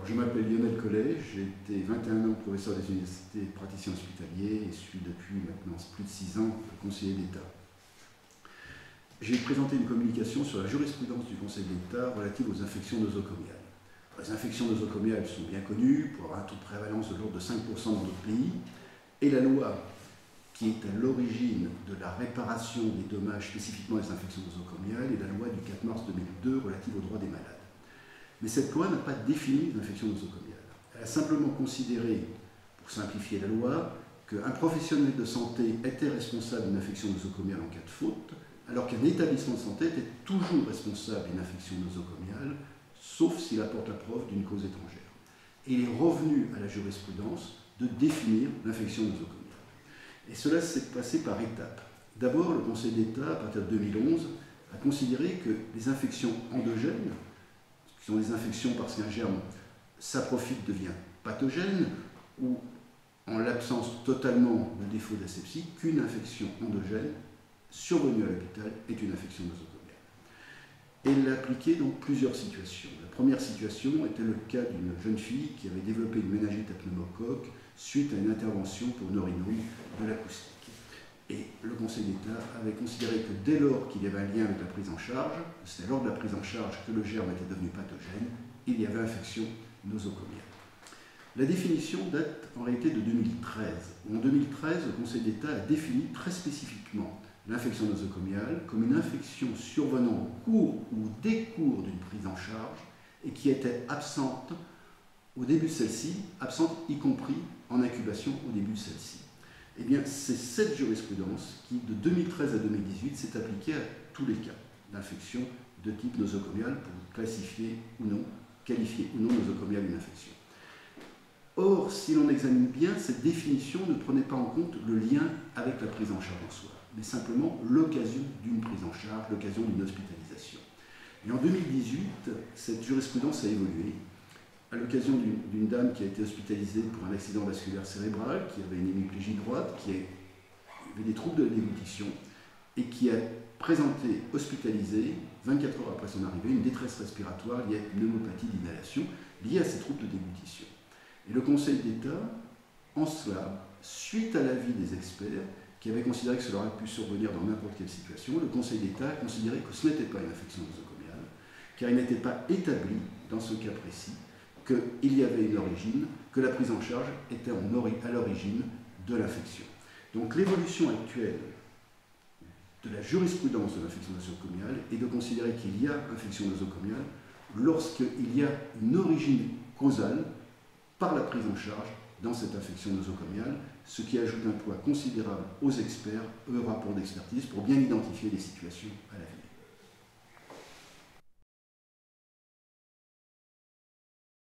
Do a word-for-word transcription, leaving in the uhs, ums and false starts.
Je m'appelle Lionel Collet, j'ai été vingt et un ans professeur des universités et praticien hospitalier et suis depuis maintenant plus de six ans conseiller d'État. J'ai présenté une communication sur la jurisprudence du Conseil d'État relative aux infections nosocomiales. Les infections nosocomiales sont bien connues pour avoir un taux de prévalence de l'ordre de cinq pour cent dans d'autres pays, et la loi qui est à l'origine de la réparation des dommages spécifiquement des infections nosocomiales est la loi du quatre mars deux mille deux relative aux droits des malades. Mais cette loi n'a pas défini les infections nosocomiales. Elle a simplement considéré, pour simplifier la loi, qu'un professionnel de santé était responsable d'une infection nosocomiale en cas de faute, alors qu'un établissement de santé était toujours responsable d'une infection nosocomiale, sauf s'il apporte la preuve d'une cause étrangère. Et il est revenu à la jurisprudence de définir l'infection nosocomiale. Et cela s'est passé par étapes. D'abord, le Conseil d'État, à partir de deux mille onze, a considéré que les infections endogènes, qui sont des infections parce qu'un germe s'approfite, devient pathogène, ou en l'absence totalement de défaut d'asepsie, qu'une infection endogène survenue à l'hôpital est une infection nosocomiale. Et il a appliqué dans plusieurs situations. La première situation était le cas d'une jeune fille qui avait développé une méningite à pneumocoque suite à une intervention pour neurinouille de l'acoustique. Et le Conseil d'État avait considéré que dès lors qu'il y avait un lien avec la prise en charge, c'était lors de la prise en charge que le germe était devenu pathogène, il y avait infection nosocomiale. La définition date en réalité de deux mille treize. En deux mille treize, le Conseil d'État a défini très spécifiquement l'infection nosocomiale comme une infection survenant au cours ou décours d'une prise en charge et qui était absente au début de celle-ci, absente y compris en incubation au début de celle-ci. Eh bien, c'est cette jurisprudence qui, de deux mille treize à deux mille dix-huit, s'est appliquée à tous les cas d'infection de type nosocomial pour classifier ou non, qualifier ou non nosocomial une infection. Or, si l'on examine bien, cette définition ne prenait pas en compte le lien avec la prise en charge en soi, mais simplement l'occasion d'une prise en charge, l'occasion d'une hospitalisation. Et en deux mille dix-huit, cette jurisprudence a évolué à l'occasion d'une dame qui a été hospitalisée pour un accident vasculaire cérébral, qui avait une hémiplégie droite, qui avait des troubles de la déglutition et qui a présenté hospitalisée, vingt-quatre heures après son arrivée, une détresse respiratoire liée à une pneumopathie d'inhalation liée à ces troubles de déglutition. Et le Conseil d'État, en cela, suite à l'avis des experts, qui avaient considéré que cela aurait pu survenir dans n'importe quelle situation, le Conseil d'État a considéré que ce n'était pas une infection nosocomiale, car il n'était pas établi, dans ce cas précis, qu'il y avait une origine, que la prise en charge était en ori à l'origine de l'infection. Donc l'évolution actuelle de la jurisprudence de l'infection nosocomiale est de considérer qu'il y a infection nosocomiale lorsqu'il y a une origine causale par la prise en charge dans cette infection nosocomiale, ce qui ajoute un poids considérable aux experts, aux rapports d'expertise, pour bien identifier les situations à l'avenir.